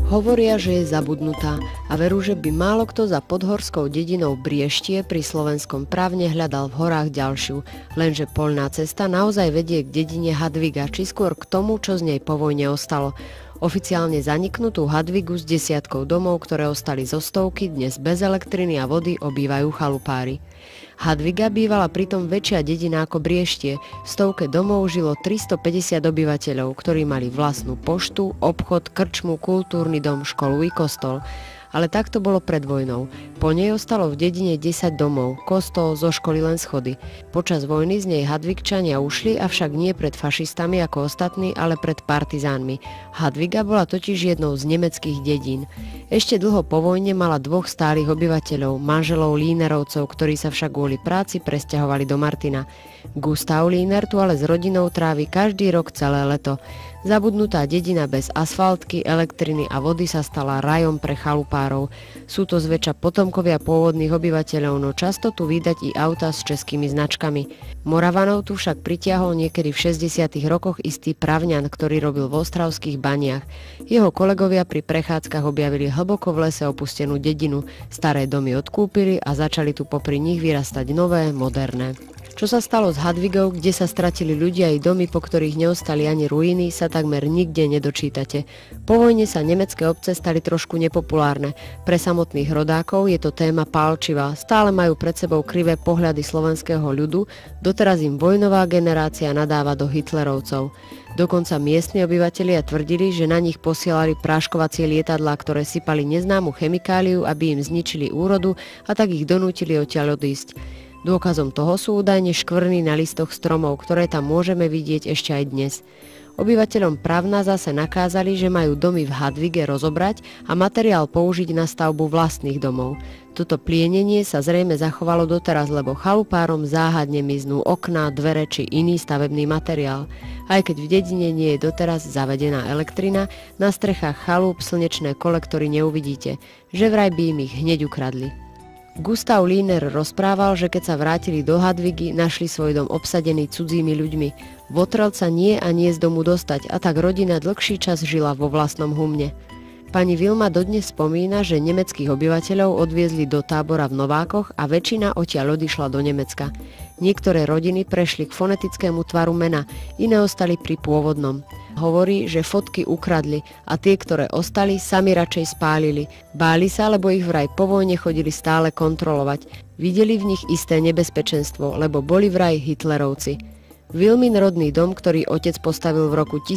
Hovoria, že je zabudnutá a verú, že by málo kto za podhorskou dedinou Brieštie pri slovenskom Pravne hľadal v horách ďalšiu, lenže poľná cesta naozaj vedie k dedine Hadviga, či skôr k tomu, čo z nej po vojne ostalo. Oficiálne zaniknutú Hadvigu s desiatkou domov, ktoré ostali zo stovky, dnes bez elektriny a vody obývajú chalupári. Hadviga bývala pritom väčšia dedina ako Brieštie. V stovke domov žilo 350 obyvateľov, ktorí mali vlastnú poštu, obchod, krčmu, kultúrny dom, školu i kostol. Ale tak to bolo pred vojnou. Po nej ostalo v dedine 10 domov, kostol, zo školy len schody. Počas vojny z nej Hadvigčania ušli, avšak nie pred fašistami ako ostatní, ale pred partizánmi. Hadviga bola totiž jednou z nemeckých dedín. Ešte dlho po vojne mala dvoch stálych obyvateľov, manželov Línerovcov, ktorí sa však kvôli práci presťahovali do Martina. Gustav Líner tu ale s rodinou trávi každý rok celé leto. Zabudnutá dedina bez asfaltky, elektriny a vody sa stala rajom pre chalupárov. Sú to zväčša potomkovia pôvodných obyvateľov, no často tu vídať i auta s českými značkami. Moravanov tu však pritiahol niekedy v 60. rokoch istý Pravňan, ktorý robil v ostravských baniach. Jeho kolegovia pri prechádzkach objavili hlboko v lese opustenú dedinu, staré domy odkúpili a začali tu popri nich vyrastať nové, moderné. Čo sa stalo s Hadvigou, kde sa stratili ľudia i domy, po ktorých neostali ani ruiny, sa takmer nikde nedočítate. Po vojne sa nemecké obce stali trošku nepopulárne. Pre samotných rodákov je to téma pálčivá. Stále majú pred sebou krivé pohľady slovenského ľudu, doteraz im vojnová generácia nadáva do hitlerovcov. Dokonca miestni obyvatelia tvrdili, že na nich posielali práškovacie lietadlá, ktoré sypali neznámu chemikáliu, aby im zničili úrodu a tak ich donútili odtiaľ odísť. Dôkazom toho sú údajne škvrny na listoch stromov, ktoré tam môžeme vidieť ešte aj dnes. Obyvateľom Pravna zase nakázali, že majú domy v Hadvige rozobrať a materiál použiť na stavbu vlastných domov. Toto plienenie sa zrejme zachovalo doteraz, lebo chalupárom záhadne miznú okná, dvere či iný stavebný materiál. Aj keď v dedine nie je doteraz zavedená elektrina, na strechách chalúp slnečné kolektory neuvidíte, že vraj by im ich hneď ukradli. Gustav Líner rozprával, že keď sa vrátili do Hadvigy, našli svoj dom obsadený cudzími ľuďmi. Votrel sa nie a nie z domu dostať a tak rodina dlhší čas žila vo vlastnom humne. Pani Vilma dodnes spomína, že nemeckých obyvateľov odviezli do tábora v Novákoch a väčšina odtiaľ odišla do Nemecka. Niektoré rodiny prešli k fonetickému tvaru mena, iné ostali pri pôvodnom. Hovorí, že fotky ukradli a tie, ktoré ostali, sami radšej spálili. Báli sa, lebo ich vraj po vojne chodili stále kontrolovať. Videli v nich isté nebezpečenstvo, lebo boli vraj hitlerovci. Vilmin rodný dom, ktorý otec postavil v roku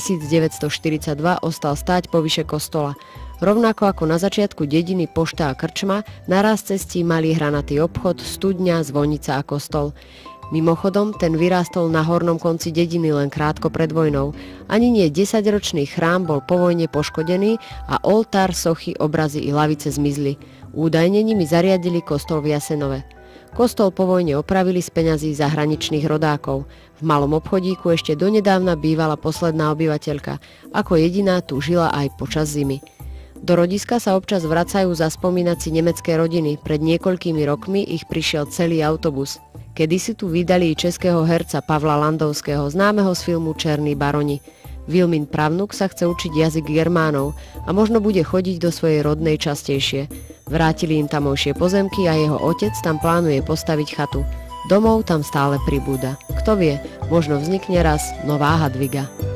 1942, ostal stáť povyše kostola. Rovnako ako na začiatku dediny pošta a krčma, naraz cestí malý hranatý obchod, studňa, zvonica a kostol. Mimochodom, ten vyrástol na hornom konci dediny len krátko pred vojnou. Ani nie 10-ročný chrám bol po vojne poškodený a oltár, sochy, obrazy i lavice zmizli. Údajne nimi zariadili kostol v Jasenove. Kostol po vojne opravili z peňazí zahraničných rodákov. V malom obchodíku ešte donedávna bývala posledná obyvateľka. Ako jediná tu žila aj počas zimy. Do rodiska sa občas vracajú zaspomínať si nemecké rodiny. Pred niekoľkými rokmi ich prišiel celý autobus. Kedysi tu vydali i českého herca Pavla Landovského, známeho z filmu Černí baroni. Vilmin pravnuk sa chce učiť jazyk Germánov a možno bude chodiť do svojej rodnej častejšie. Vrátili im tamojšie pozemky a jeho otec tam plánuje postaviť chatu. Domov tam stále pribúda. Kto vie, možno vznikne raz nová Hadviga.